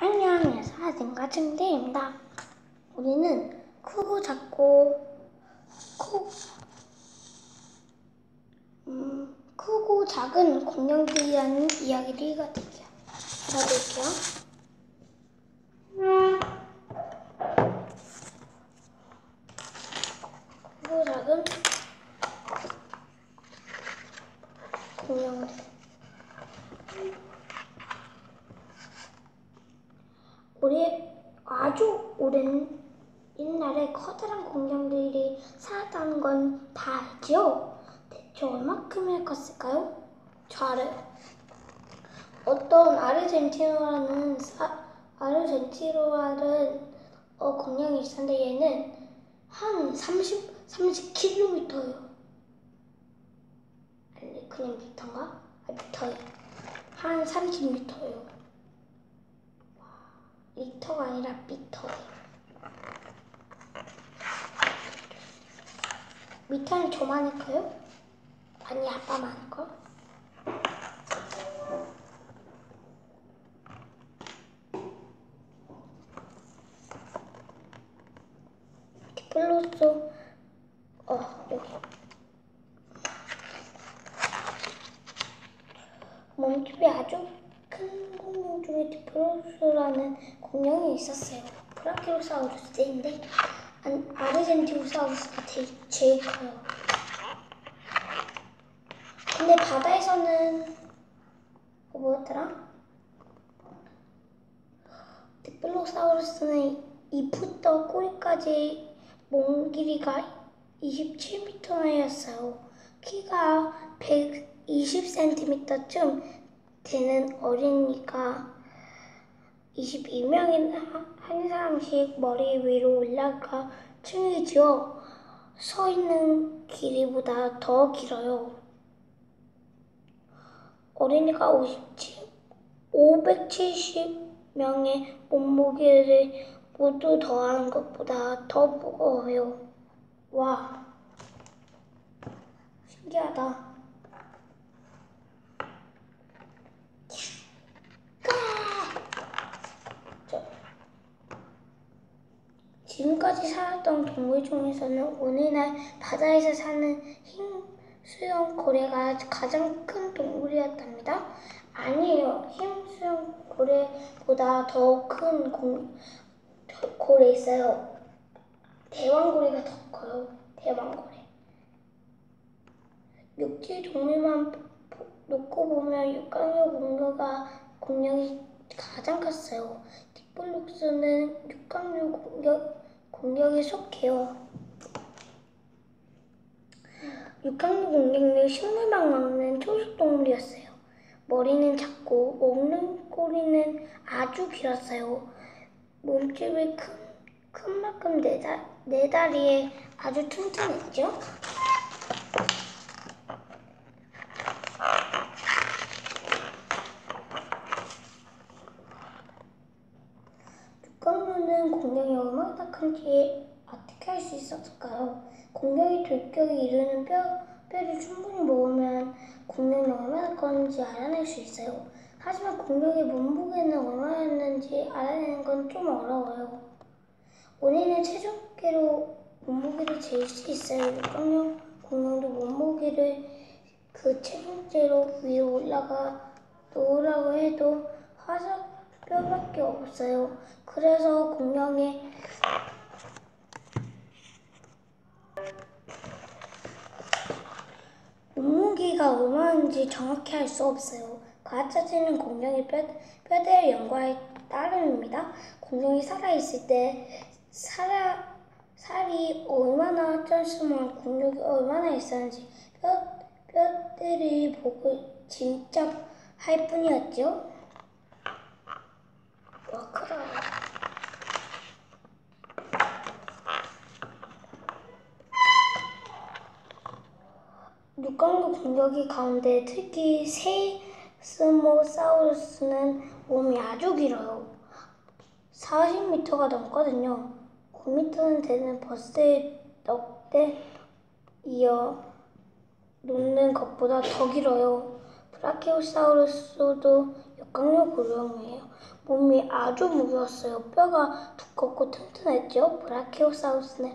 안녕하세요. 딩가증대입니다. 우리는 크고 작고 크고 작은 공룡들이라는 이야기를 읽어드릴게요. 크고 작은 공룡들. 아주 오랜 옛날에 커다란 공룡들이 살았다는 건 다 알죠? 대체 얼마큼이나 컸을까요? 저 알아요. 어떤 아르헨티나라는 공룡이 있었는데 얘는 한 30km예요. 아니 그냥 미터인가? 미터예요. 한 30m예요. 리터가 아니라 미터예요. 미터는 저만할까요? 아니 아빠만할걸? 디플로스 여기 몸집이 아주 큰 공룡 중에 디플로스라는 공룡이 있었어요. 브라키오사우루스인데 아르헨티노사우루스가 제일 커요. 근데 바다에서는 뭐였더라? 디플로사우루스는 입부터 꼬리까지 몸 길이가 27m였어요. 키가 120cm쯤 되는 어린이가 22명이나 한 사람씩 머리 위로 올라가 층이지요. 서 있는 길이보다 더 길어요. 어린이가 570명의 몸무게를 모두 더한 것보다 더 무거워요. 와, 신기하다. 지금까지 살았던 동물 중에서는 오늘날 바다에서 사는 흰 수염 고래가 가장 큰 동물이었답니다. 아니에요. 흰 수염 고래보다 더 큰 고래 있어요. 대왕고래가 더 커요. 대왕고래. 육지 동물만 놓고 보면 육각류 공룡이 가장 컸어요. 디플로스는 육각류 공룡에 속해요. 육각류 공룡은 식물만 먹는 초식동물이었어요. 머리는 작고 먹는 꼬리는 아주 길었어요. 몸집이 큰 만큼 네 다리에 아주 튼튼했죠. 육각류는 공룡이 얼마나 큰지 어떻게 알 수 있었을까요? 공룡이 돌격이 이루는 뼈를 충분히 먹으면 공룡이 얼마나 컸는지 알아낼 수 있어요. 하지만 공룡의 몸무게는 얼마였는지 알아내는 건 좀 어려워요. 우리는 체중계로 몸무게를 잴 수 있어요. 육각류 공룡도 몸무게를 그 체중계로 위로 올라가 놓으라고 해도 화석뼈밖에 없어요. 그래서 공룡의 몸무게가 얼마인지 정확히 알 수 없어요. 가짜지는 공룡의 뼈대의 연과에 따름입니다. 공룡이 살아있을 때 살이 얼마나 쪘으면 근육이 얼마나 있었는지 뼈대를 보고 짐작할 뿐이었죠. 와, 크다. 육각류 공룡 가운데 특히 세스모사우루스는 몸이 아주 길어요. 40m가 넘거든요. 9m는 되는 버스의 넉대 이어 놓는 것보다 더 길어요. 브라키오사우루스도 육각류 고령이에요. 몸이 아주 무거웠어요. 뼈가 두껍고 튼튼했죠. 브라키오사우루스는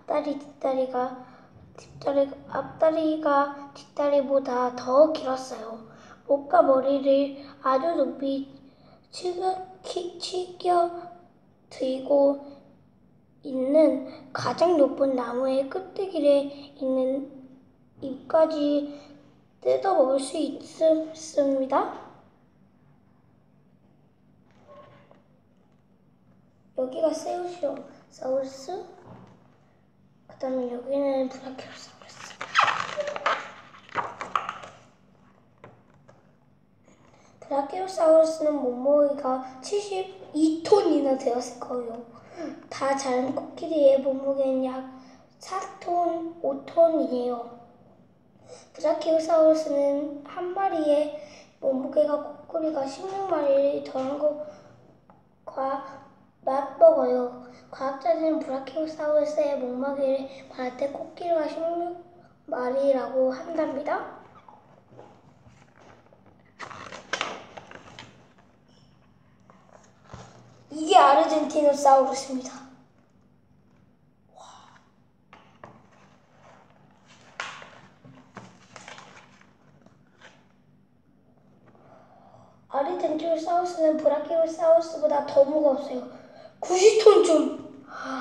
앞다리가 뒷다리보다 더 길었어요. 목과 머리를 아주 높이 치겨 들고 있는 가장 높은 나무의 끝대기에 있는 잎까지 뜯어먹을 수 있습니다. 여기가 세우시오사우루스, 그 다음에 여기는 브라키오사우루스. 브라키오사우루스는 몸무게가 72톤이나 되었을 거예요. 다 자란 코끼리의 몸무게는 약 4톤, 5톤이에요. 브라키오사우루스는 한 마리의 몸무게가 코끼리가 16마리를 더한 것과 맞먹어요. 과학자들은 브라키오사우루스의 몸무게를 말할 때 코끼리가 16마리라고 한답니다. 이게 아르헨티노사우루스입니다. 아르헨티노사우루스는 브라키오사우루스보다 더 무거웠어요. 90톤쯤.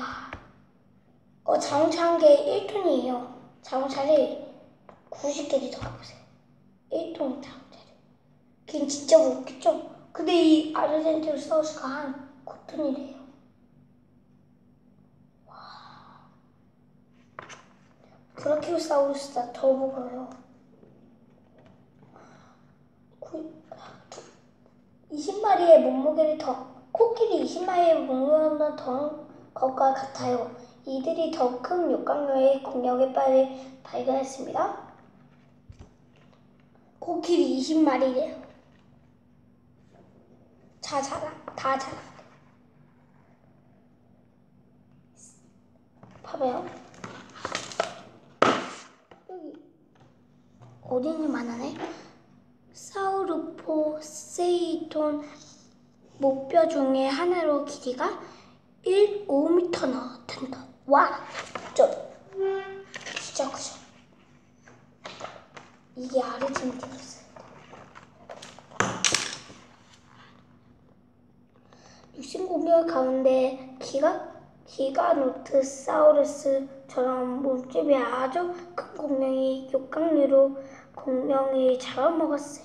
자동차 한 개 1톤이에요. 자동차를 90개를 더 가보세요. 1톤 자동차를. 걔는 진짜 무겁겠죠? 근데 이 아르헨티노사우루스가 한 9톤이래요. 브라키오사우루스보다 더 무거워요. 20마리의 몸무게를 코끼리 20마리의 몸무게보다 더한 것과 같아요. 이들이 더 큰 육각류의 공격에 발견했습니다. 코끼리 20마리래요. 다 자라. 봐봐요. 여기 어린이만 하네. 사우루포세이톤 목뼈 중에 하나로 길이가 5m나 된다. 와, 진짜 크죠. 이게 아르헨티노스. 육신 공룡 가운데 기가노트사우루스처럼 몸집이 아주 큰 공룡이 육각류로 공룡을 잡아먹었어요.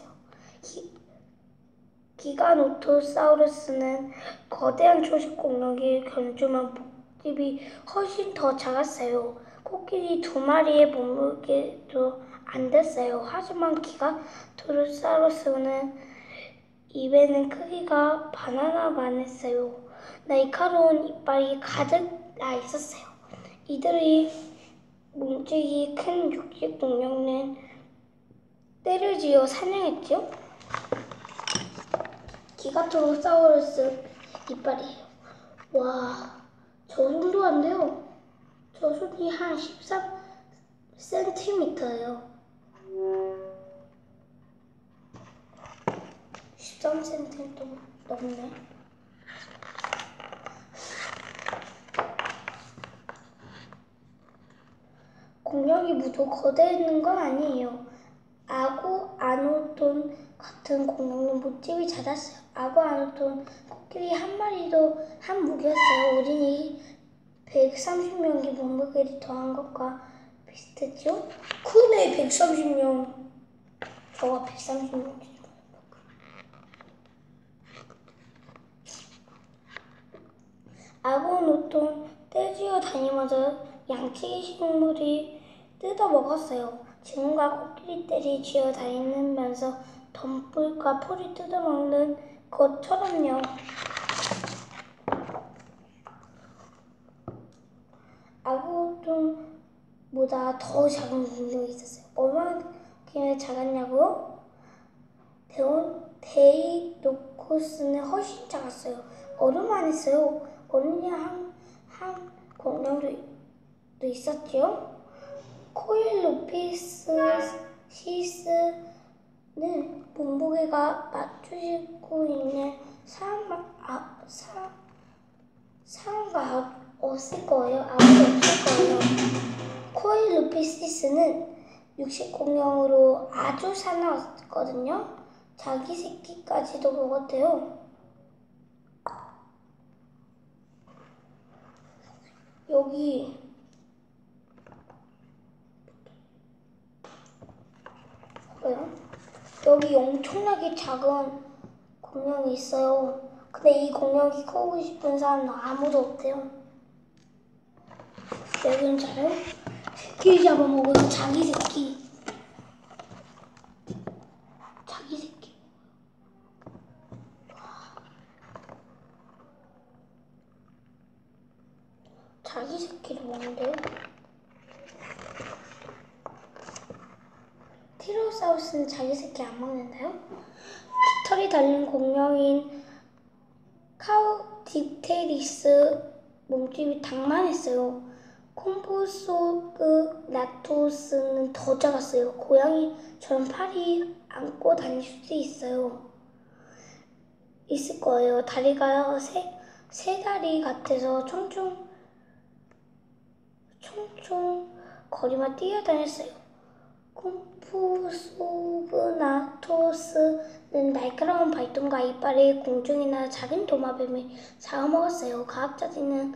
기가노토사우루스는 거대한 초식 공룡이 견주만 몸집이 훨씬 더 작았어요. 코끼리 2마리의 몸무게도 안 됐어요. 하지만 기가노토사우루스는 입에는 크기가 바나나만 했어요. 날카로운 이빨이 가득 나 있었어요. 이들의 몸집이 큰 육식 공룡은 떼를 지어 사냥했죠. 기가노토사우루스 이빨이에요. 와, 저 정도 안 돼요. 저 손이 한 13cm예요. 13cm 넘네. 공룡이 모두 거대했는 건 아니에요. 아구아노돈 같은 공룡은 몸집이 작았어요. 아구아노돈 코끼리 한 마리도 한 무게였어요. 어린이 130명이 몸무게를 더한 것과 비슷했죠? 큰애 130명. 저가 130명. 아구아노돈 떼지어 다니면서 양치기 식물이 뜯어먹었어요. 지금과 코끼리 떼를 쥐어 다니면서 덤불과 풀을 뜯어먹는 것처럼요. 아구아노돈보다 더 작은 공룡이 있었어요. 얼마나 작았냐고요? 데이노코스는 훨씬 작았어요. 얼음만 했어요. 어린이 한 공룡도 있었죠. 코일로피스 시스 몸무게가 맞추고 있는 사람과 없을 거예요. 아무도 없을 거예요. 코일루피시스는 육식 공룡으로 아주 사나웠거든요. 자기 새끼까지도 먹었대요. 여기 엄청나게 작은 공룡이 있어요. 근데 이 공룡이 커보고 싶은 사람은 아무도 없대요. 여기는 잘요? 새끼 잡아먹어도 자기 새끼. 자기 새끼를 먹는데요. 티라노사우루스는 자기 새끼 안 먹는다요? 깃털이 달린 공룡인 카우딕테리스 몸집이 닭만했어요. 콤포소그나토스는 더 작았어요. 고양이처럼 팔이 안고 다닐 수도 있을 거예요. 다리가 세 다리 같아서 총총 거리만 뛰어다녔어요. 콤포소그나토스는 날카로운 발톱과 이빨에 공중이나 작은 도마뱀을 잡아먹었어요. 과학자들은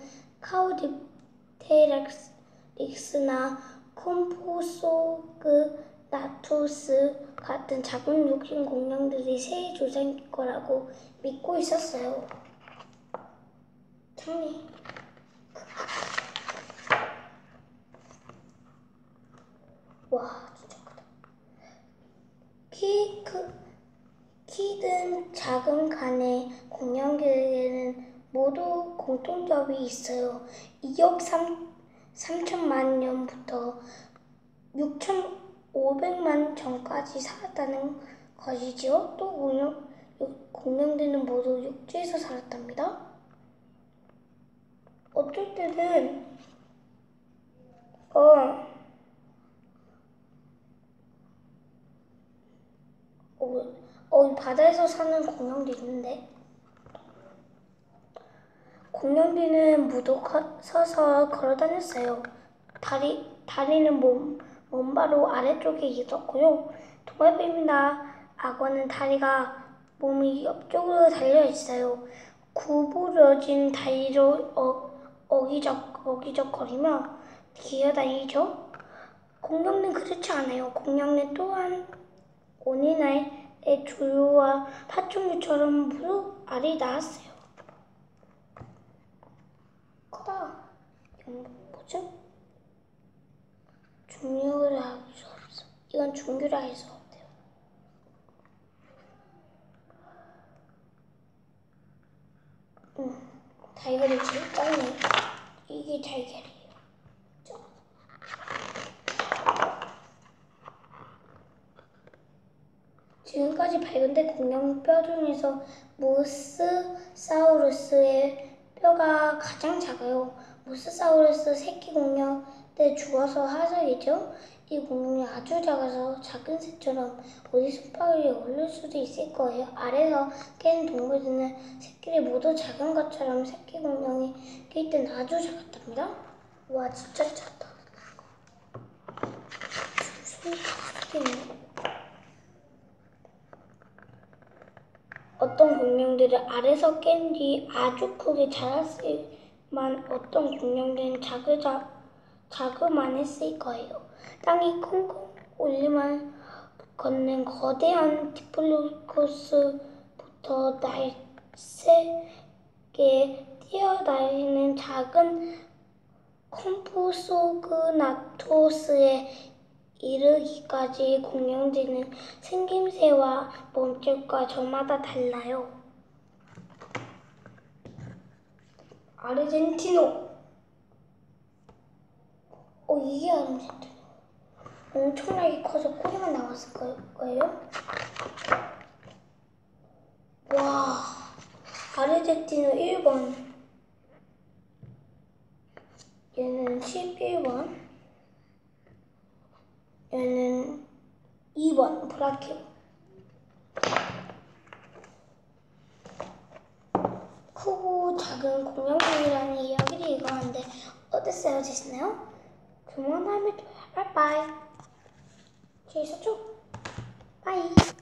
카우딕테릭스나 콤포소그나토스 같은 작은 육식 공룡들이 새의 조상일 거라고 믿고 있었어요. 창리. 와, 진짜 크다. 키든 작은 간의 공룡들에게는 모두 공통점이 있어요. 2억 3천만 년부터 6,500만 전까지 살았다는 것이지요. 또 공룡들은 모두 육지에서 살았답니다. 어쩔 때는 바다에서 사는 공룡도 있는데, 공룡들은 무도 서서 걸어다녔어요. 다리는 몸바로 아래쪽에 있었고요. 도마뱀이나 악어는 다리가 몸이 옆쪽으로 달려있어요. 구부러진 다리로 어기적거리며 기어다니죠. 공룡은 그렇지 않아요. 공룡은 또한 오리날의 조류와 파충류처럼 무릎 알이 나왔어요. 크다. 뭐죠? 종류를 알 수 없어. 이건 종류를 알 수 없대요. 달걀이 제일 작네. 이게 달걀이에요. 지금까지 발견된 공룡 뼈 중에서 모스사우루스의 뼈가 가장 작아요. 모스사우루스 새끼 공룡 때 죽어서 화석이죠. 이 공룡이 아주 작아서 작은 새처럼 어디 손바닥에 올릴 수도 있을 거예요. 아래서 깬 동물들은 새끼를 모두 작은 것처럼 새끼 공룡이 낄 땐 아주 작았답니다. 와, 진짜 작다. 어떤 공룡들은 알에서 깬 뒤 아주 크게 자랐지만 어떤 공룡들은 자그만했을 거예요. 땅이 콩콩 울리만 걷는 거대한 디플로코스부터 날쌔게 뛰어다니는 작은 콤포소그나토스에 이르기까지 공룡들은 생김새와 몸집과 저마다 달라요. 아르헨티노. 이게 아르헨티노. 엄청나게 커서 꼬리만 나왔을 거예요. 와, 아르헨티노 1번. 얘는 11번. 얘는 2번 브라키오. 크고 작은 공룡들이라는 이야기를 읽었는데 어땠어요? 재밌나요? 그만 다음에 또 봐요. 빠이빠이. 재밌었죠? 빠이.